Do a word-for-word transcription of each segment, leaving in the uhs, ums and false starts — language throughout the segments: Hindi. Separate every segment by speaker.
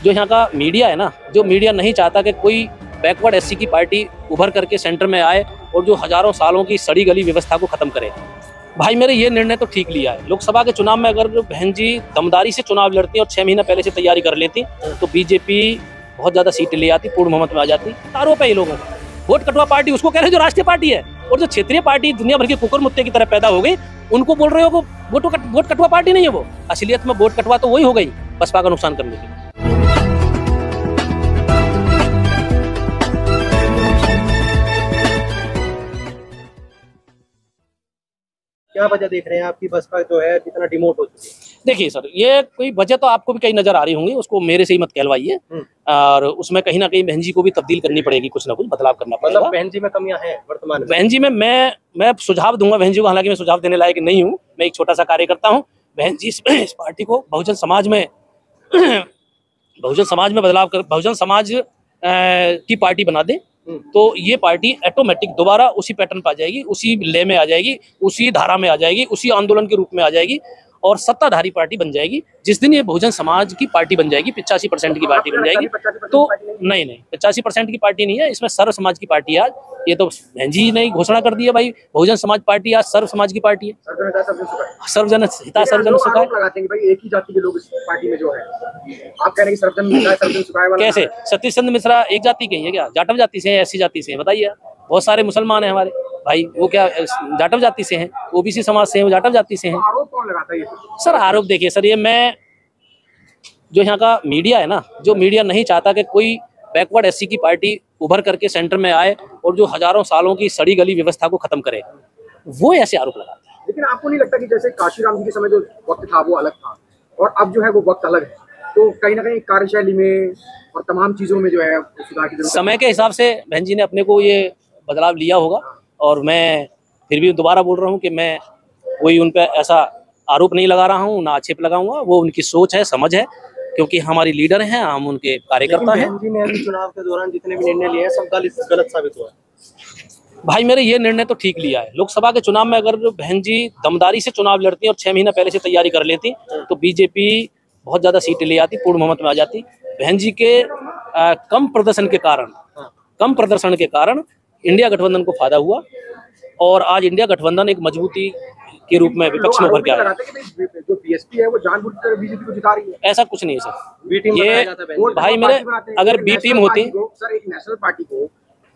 Speaker 1: जो यहाँ का मीडिया है ना, जो मीडिया नहीं चाहता कि कोई बैकवर्ड एससी की पार्टी उभर करके सेंटर में आए और जो हजारों सालों की सड़ी गली व्यवस्था को खत्म करे। भाई मेरे ये निर्णय तो ठीक लिया है। लोकसभा के चुनाव में अगर बहन जी दमदारी से चुनाव लड़ती और छह महीना पहले से तैयारी कर लेती तो बीजेपी बहुत ज्यादा सीटें ले आती, पूर्ण बहुमत में आ जाती। आरोप है ये लोगों का। वोट कटवा पार्टी उसको कह रहे हैं जो राष्ट्रीय पार्टी है, और जो क्षेत्रीय पार्टी दुनिया भर के कुकुर मुत्ते की तरह पैदा हो गई उनको बोल रहे हो वो वोट कटवा पार्टी नहीं है। वो असलियत में वोट कटवा तो वही हो गई बसपा का नुकसान करने के लिए।
Speaker 2: क्या वजह देख रहे हैं आपकी बसपा जो है कितना डिमोट हो चुकी है?
Speaker 1: देखिए सर, ये कोई वजह तो आपको भी कहीं नजर आ रही होंगी, उसको मेरे से ही मत कहलवाइए। और उसमें कहीं ना कहीं बहन जी को भी तब्दील करनी पड़ेगी, कुछ ना कुछ बदलाव करना पड़ेगा।
Speaker 2: मतलब बहन जी में कमियां हैं वर्तमान में?
Speaker 1: बहन जी में मैं मैं सुझाव दूंगा बहन जी को, हालांकि मैं सुझाव देने लायक नहीं हूँ, मैं एक छोटा सा कार्यकर्ता हूँ। बहन जी इस पार्टी को बहुजन समाज में बहुजन समाज में बदलाव कर बहुजन समाज की पार्टी बना दे तो ये पार्टी ऑटोमेटिक दोबारा उसी पैटर्न पर आ जाएगी, उसी ले में आ जाएगी, उसी धारा में आ जाएगी, उसी आंदोलन के रूप में आ जाएगी और सत्ताधारी पार्टी बन जाएगी। जिस दिन ये बहुजन समाज की पार्टी बन जाएगी, पिचासी परसेंट की पार्टी बन जाएगी, तो नहीं नहीं पचासी परसेंट की पार्टी नहीं है, इसमें सर्व समाज की पार्टी है। आज ये तो बहन जी ने घोषणा कर दी है भाई, बहुजन समाज पार्टी आज सर्व समाज की पार्टी है। सर्वजन हिता सर्वजन सुखाय।
Speaker 2: एक ही जाति के लोग इस पार्टी में जो है, आप कह रहे हैं सर्वजन हिताय सर्वजन सुखाय वाला
Speaker 1: कैसे? सतीश चंद्र मिश्रा एक जाति के ही है क्या? जाटव जाति से है, एससी जाति से है? बताइए। बहुत सारे मुसलमान हैं हमारे भाई, वो क्या जाटव जाति से हैं, ओबीसी समाज से हैं, वो जाटव जाति से हैं।
Speaker 2: आरोप कौन लगाता है ये?
Speaker 1: सर आरोप देखिए सर, ये मैं जो यहाँ का मीडिया है ना, जो मीडिया नहीं चाहता कि कोई बैकवर्ड एससी की पार्टी उभर करके सेंटर में आए और जो हजारों सालों की सड़ी गली व्यवस्था को खत्म करे, वो ऐसे आरोप लगाता है।
Speaker 2: लेकिन आपको नहीं लगता कि जैसे काशीराम जी के समय जो वक्त था वो अलग था और अब जो है वो वक्त अलग है, तो कहीं ना कहीं कार्यशैली में और तमाम चीजों में जो है सुधार की जरूरत?
Speaker 1: समय के हिसाब से बहन जी ने अपने को ये बदलाव लिया होगा और मैं फिर भी दोबारा बोल रहा हूँ कि मैं कोई उन पर ऐसा आरोप नहीं लगा रहा हूँ, ना आक्षेप लगाऊंगा। वो उनकी सोच है, समझ है, क्योंकि हमारी लीडर हैं, हम उनके कार्यकर्ता हैं।
Speaker 2: बहन जी ने अभी चुनाव के दौरान जितने भी निर्णय लिए हैं सब गलत साबित हुआ है।
Speaker 1: भाई मेरे ये निर्णय तो ठीक लिया है। लोकसभा के चुनाव में अगर बहन जी दमदारी से चुनाव लड़ती और छह महीना पहले से तैयारी कर लेती तो बीजेपी बहुत ज्यादा सीटें ले आती, पूर्ण बहुमत में आ जाती। बहन जी के आ, कम प्रदर्शन के कारण कम प्रदर्शन के कारण इंडिया गठबंधन को फायदा हुआ और आज इंडिया गठबंधन एक मजबूती के रूप में विपक्ष में उभर के आया।
Speaker 2: जो बीएसपी है वो जानबूझकर बीजेपी को जिता रही है।
Speaker 1: ऐसा कुछ नहीं है सर,
Speaker 2: बी टीम
Speaker 1: ये भाई मेरे अगर बी टीम होती
Speaker 2: सर, एक नेशनल पार्टी को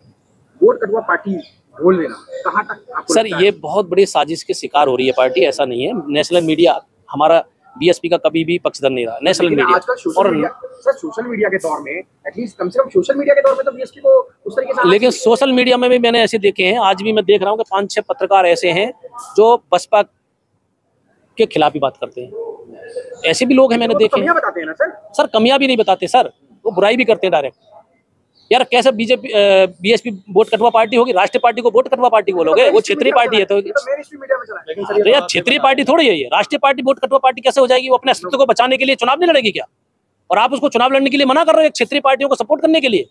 Speaker 2: वोट कटवा पार्टी बोल देना कहाँ तक?
Speaker 1: सर ये बहुत बड़ी साजिश के शिकार हो रही है पार्टी, ऐसा नहीं है। नेशनल मीडिया हमारा बीएसपी का कभी भी पक्षधर नहीं रहा। नेशनल मीडिया
Speaker 2: आजकल सोशल
Speaker 1: और
Speaker 2: मीडिया, सर सोशल मीडिया के दौर में एटलीस्ट कम से कम सोशल मीडिया के दौर में तो बीएसपी को उस तरीके से,
Speaker 1: लेकिन सोशल मीडिया में भी मैंने ऐसे देखे हैं, आज भी मैं देख रहा हूँ कि पांच छह पत्रकार ऐसे हैं जो बसपा के खिलाफ ही बात करते हैं। ऐसे भी लोग हैं, मैंने देखे हैं।
Speaker 2: बताते हैं ना सर?
Speaker 1: सर कमियां भी नहीं बताते सर, वो बुराई भी करते हैं डायरेक्ट। यार कैसे बीजेपी बीएसपी वोट कटवा पार्टी होगी? राष्ट्रीय पार्टी को वोट कटवा पार्टी बोलोगे? वो क्षेत्रीय पार्टी है। तो तो यार क्षेत्रीय पार्टी थोड़ी है ये, राष्ट्रीय पार्टी वोट कटवा पार्टी कैसे हो जाएगी? वो अपने अस्तित्व को बचाने के लिए चुनाव नहीं लड़ेगी क्या? और आप उसको चुनाव लड़ने के लिए मना कर रहे हो क्षेत्रीय पार्टियों को सपोर्ट करने के लिए?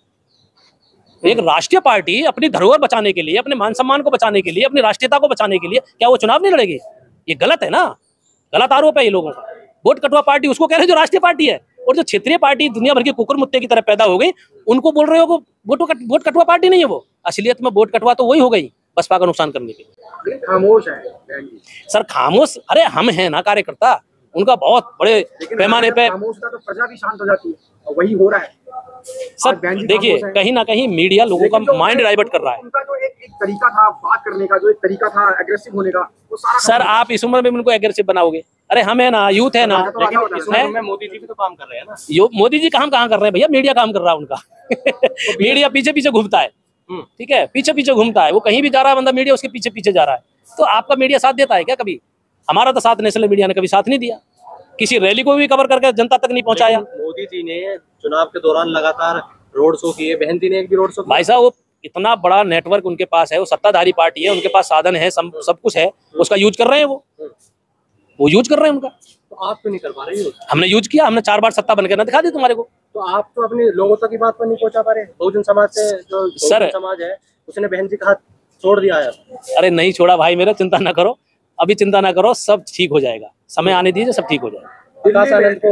Speaker 1: एक राष्ट्रीय पार्टी अपनी धरोहर बचाने के लिए, अपने मान सम्मान को बचाने के लिए, अपनी राष्ट्रीयता को बचाने के लिए क्या वो चुनाव नहीं लड़ेगी? ये गलत है ना, गलत आरोप है ये लोगों का। वोट कटवा पार्टी उसको कह रहे हैं जो राष्ट्रीय पार्टी है, और जो क्षेत्रीय पार्टी दुनिया भर के कुकुर मुत्ते की तरह पैदा हो गई उनको बोल रहे हो वो वोट कटवा पार्टी नहीं है। वो असलियत में वोट कटवा तो वही हो गई बसपा का नुकसान करने के लिए।
Speaker 2: खामोश है
Speaker 1: सर, खामोश? अरे हम हैं ना कार्यकर्ता, उनका बहुत बड़े पैमाने पे
Speaker 2: खामोश का तो प्रजा भी शांत हो जाती है और वही हो रहा है
Speaker 1: सर। देखिए कहीं ना कहीं मीडिया लोगों का माइंड डाइवर्ट कर रहा है।
Speaker 2: उनका जो एक, एक तरीका था बात करने का, जो एक तरीका था एग्रेसिव होने का, वो सारा
Speaker 1: सर आप इस उम्र में उनको एग्रेसिव बनाओगे? अरे हम है ना, यूथ है ना।
Speaker 2: लेकिन इस उम्र में मोदी जी भी तो काम कर रहे हैं ना।
Speaker 1: मोदी जी काम कहाँ कर रहे हैं भैया? मीडिया काम कर रहा है उनका। मीडिया पीछे पीछे घूमता है, ठीक है, पीछे पीछे घूमता है। वो कहीं भी जा रहा है बंदा, मीडिया उसके पीछे पीछे जा रहा है। तो आपका मीडिया साथ देता है क्या कभी? हमारा तो साथ नेशनल मीडिया ने कभी साथ नहीं दिया, किसी रैली को भी कवर करके जनता तक नहीं पहुंचाया।
Speaker 2: मोदी जी ने चुनाव के दौरान लगातार रोड शो किए, बहन जी ने एक भी रोड शो?
Speaker 1: भाई साहब वो इतना बड़ा नेटवर्क उनके पास है, वो सत्ताधारी पार्टी है, उनके पास साधन है, सब सब कुछ है, उसका यूज कर रहे हैं। वो वो यूज कर रहे हैं उनका।
Speaker 2: तो आप क्यों नहीं कर पा रहे हो?
Speaker 1: हमने यूज किया, हमने चार बार सत्ता बनकर ना दिखा दी तुम्हारे को।
Speaker 2: तो आप तो अपने लोगों तक की बात पर नहीं पहुंचा पा रहे। बहुजन समाज से जो सर समाज है उसने बहन जी का हाथ छोड़ दिया है।
Speaker 1: अरे नहीं छोड़ा भाई मेरा, चिंता ना करो, अभी चिंता ना करो, सब ठीक हो जाएगा। समय आने दीजिए, सब ठीक हो जाएगा।
Speaker 2: विकास आनंद को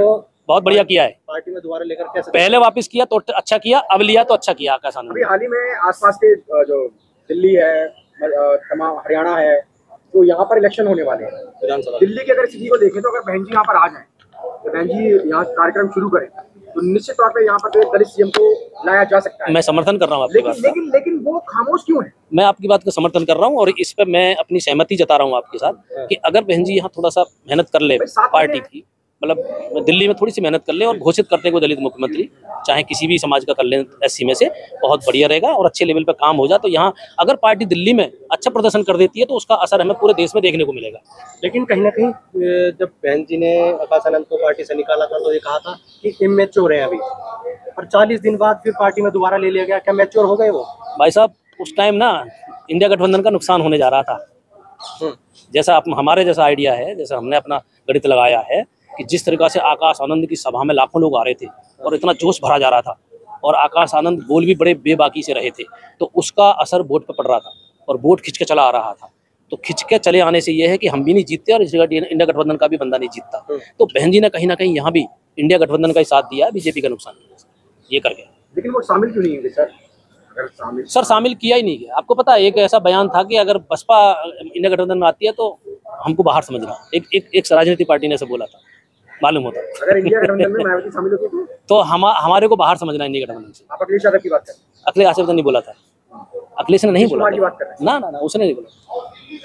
Speaker 1: बहुत बढ़िया किया है।
Speaker 3: पार्टी में दोबारा लेकर कैसे?
Speaker 1: पहले वापस किया तो अच्छा किया, अब लिया तो अच्छा किया आकाश आनंद।
Speaker 2: अभी हाल ही में आसपास के अ, जो दिल्ली है, अ, तमाम हरियाणा है, तो यहाँ पर इलेक्शन होने वाले हैं
Speaker 3: विधानसभा।
Speaker 2: दिल्ली की अगर स्थिति को देखें तो अगर बहन जी यहाँ पर आ जाए, तो बहन जी यहाँ कार्यक्रम शुरू करें, तो निश्चित तौर पे यहाँ पर तो एक दलित सीएम को लाया जा सकता है।
Speaker 1: मैं समर्थन कर रहा हूँ आपकी
Speaker 2: लेकिन
Speaker 1: बात का।
Speaker 2: लेकिन लेकिन वो खामोश क्यों है?
Speaker 1: मैं आपकी बात का समर्थन कर रहा हूँ और इस पे मैं अपनी सहमति जता रहा हूँ आपके साथ कि अगर बहन जी यहाँ थोड़ा सा मेहनत कर ले
Speaker 2: भाई साथ
Speaker 1: पार्टी
Speaker 2: में-
Speaker 1: की, मतलब दिल्ली में थोड़ी सी मेहनत कर ले और घोषित करते को दलित मुख्यमंत्री, चाहे किसी भी समाज का कर ले एससी में से, बहुत बढ़िया रहेगा और अच्छे लेवल पे काम हो जाए। तो यहाँ अगर पार्टी दिल्ली में अच्छा प्रदर्शन कर देती है तो उसका असर हमें पूरे देश में देखने को मिलेगा।
Speaker 3: लेकिन कहीं ना कहीं अ, जब बहन जी ने आकाश आनंद को पार्टी से निकाला था तो ये कहा था कि इमेच्योर है अभी, और चालीस दिन बाद फिर पार्टी में दोबारा ले लिया गया। क्या मैच्योर हो गए वो?
Speaker 1: भाई साहब उस टाइम ना इंडिया गठबंधन का नुकसान होने जा रहा था। जैसा आप हमारे जैसा आइडिया है, जैसा हमने अपना गणित लगाया है कि जिस तरीका से आकाश आनंद की सभा में लाखों लोग आ रहे थे और इतना जोश भरा जा रहा था और आकाश आनंद बोल भी बड़े बेबाकी से रहे थे, तो उसका असर वोट पर पड़ रहा था और वोट खिंच के चला आ रहा था। तो खिंच के चले आने से ये है कि हम भी नहीं जीतते और इस जगह इंडिया गठबंधन का भी बंदा नहीं जीतता। तो बहन जी ने कहीं ना कहीं यहाँ भी इंडिया गठबंधन का ही साथ दिया, बीजेपी का नुकसान किया, ये कर गया।
Speaker 2: लेकिन वो शामिल क्यों नहीं होंगे सर? अगर शामिल
Speaker 1: सर शामिल किया ही नहीं गया। आपको पता है एक ऐसा बयान था कि अगर बसपा इंडिया गठबंधन में आती है तो हमको बाहर समझना, एक एक एक राजनीतिक पार्टी ने ऐसे बोला था, मालूम होता।
Speaker 2: अगर इंडिया गठबंधन में मायावती शामिल होती तो
Speaker 1: तो हम हमारे को बाहर समझना इंडिया गठबंधन से।
Speaker 2: आप अखिलेश यादव की बात करें,
Speaker 1: अखिलेश यादव ने नहीं बोला था, अखिलेश ने नहीं बोला
Speaker 2: कुमार की बात
Speaker 1: था।
Speaker 2: कर रहे हैं।
Speaker 1: ना ना ना उसने नहीं बोला,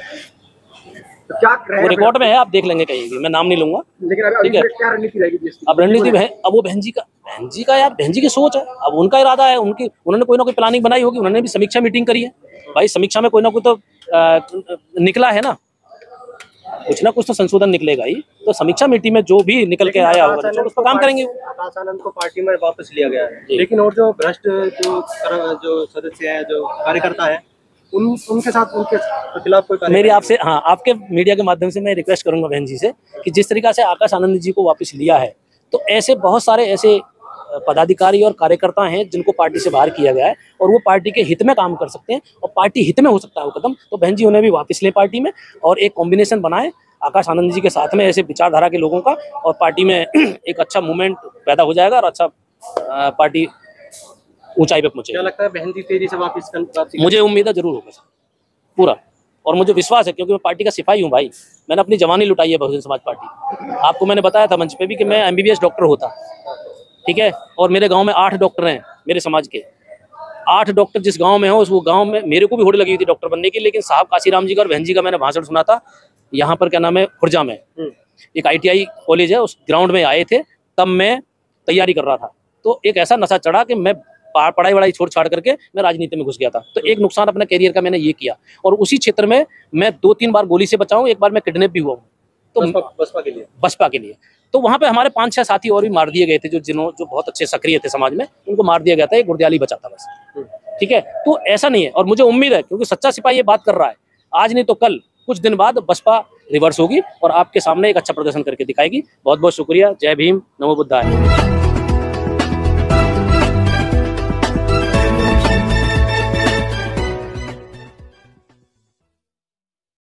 Speaker 2: तो क्या
Speaker 1: वो
Speaker 2: रहेगा?
Speaker 1: रिकॉर्ड में है, आप देख लेंगे कहीं भी, मैं नाम नहीं लूंगा।
Speaker 2: लेकिन अभी
Speaker 1: ठीक है।
Speaker 2: अभी क्या रणनीति रहेगी बीएसपी?
Speaker 1: अब रणनीति है, अब वो बहन जी का बहन जी का यार बहन जी की सोच है, अब उनका इरादा है, उनकी उन्होंने कोई ना कोई प्लानिंग बनाई होगी, उन्होंने भी समीक्षा मीटिंग करी है। भाई समीक्षा में कोई ना कोई तो आ, निकला है ना, कुछ ना कुछ तो संशोधन निकलेगा ही। तो समीक्षा मीटिंग में जो भी निकल के आया होगा
Speaker 3: आकाश
Speaker 1: उस पर काम करेंगे।
Speaker 3: आकाश आनंद को पार्टी में वापस लिया गया है,
Speaker 1: जी।
Speaker 3: लेकिन और जो भ्रष्ट जो कर- जो सदस्य है, जो कार्यकर्ता है, उन उनके साथ उनके खिलाफ कोई कार्रवाई
Speaker 1: मेरी
Speaker 3: नहीं
Speaker 1: आपसे हाँ आपके मीडिया के माध्यम से मैं रिक्वेस्ट करूंगा बहन जी से कि जिस तरीका से आकाश आनंद जी को वापस लिया है, तो ऐसे बहुत सारे ऐसे पदाधिकारी और कार्यकर्ता हैं जिनको पार्टी से बाहर किया गया है और वो पार्टी के हित में काम कर सकते हैं और पार्टी हित में हो सकता है वो कदम। तो बहन जी उन्हें भी वापस ले पार्टी में और एक कॉम्बिनेशन बनाए आकाश आनंद जी के साथ में ऐसे विचारधारा के लोगों का, और पार्टी में एक अच्छा मूवमेंट पैदा हो जाएगा और अच्छा अ, पार्टी ऊंचाई पे
Speaker 3: क्या
Speaker 1: पहुंचेगी।
Speaker 3: लगता है बहन जी तेजी से वापस कर- वापसी
Speaker 1: मुझे उम्मीद है जरूर होगा सर, पूरा, और मुझे विश्वास है क्योंकि मैं पार्टी का सिपाही हूँ भाई। मैंने अपनी जवानी लुटाई है बहुजन समाज पार्टी। आपको मैंने बताया था मंच पे भी कि मैं एमबीबीएस डॉक्टर होता, ठीक है, और मेरे गांव में आठ डॉक्टर हैं मेरे समाज के। आठ डॉक्टर जिस गांव में हो उस वो गांव में मेरे को भी होड़ लगी हुई थी डॉक्टर बनने की, लेकिन साहब काशीराम जी का और बहन जी का मैंने भाषण सुना था यहाँ पर, क्या नाम है, खुर्जा में एक आईटीआई कॉलेज है, उस ग्राउंड में आए थे, तब मैं तैयारी कर रहा था। तो एक ऐसा नशा चढ़ा कि मैं पढ़ाई वढ़ाई छोड़ छाड़ करके मैं राजनीति में घुस गया था। तो एक नुकसान अपने कैरियर का मैंने ये किया, और उसी क्षेत्र में मैं दो तीन बार गोली से बचा हूं, एक बार मैं किडनैप भी हुआ हूँ तो
Speaker 3: बसपा बसपा के लिए।
Speaker 1: बसपा के लिए। तो वहां पे हमारे पांच छह साथी और भी मार दिए गए थे, जो जिन्हों जो बहुत अच्छे सक्रिय थे समाज में, उनको मार दिया गया था। एक गुरदयाली बचा था बस, ठीक है। तो ऐसा नहीं है, और मुझे उम्मीद है क्योंकि सच्चा सिपाही ये बात कर रहा है, आज नहीं तो कल कुछ दिन बाद बसपा रिवर्स होगी और आपके सामने एक अच्छा प्रदर्शन करके दिखाएगी। बहुत बहुत शुक्रिया। जय भीम, नमो बुद्धाय।